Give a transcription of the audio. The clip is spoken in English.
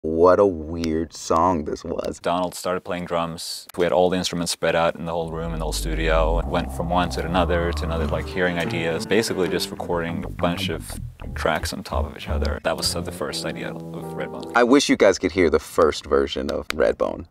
What a weird song this was. Donald started playing drums. We had all the instruments spread out in the whole room, in the whole studio. Went from one to another, like hearing ideas. Basically just recording a bunch of tracks on top of each other. That was the first idea of Redbone. I wish you guys could hear the first version of Redbone.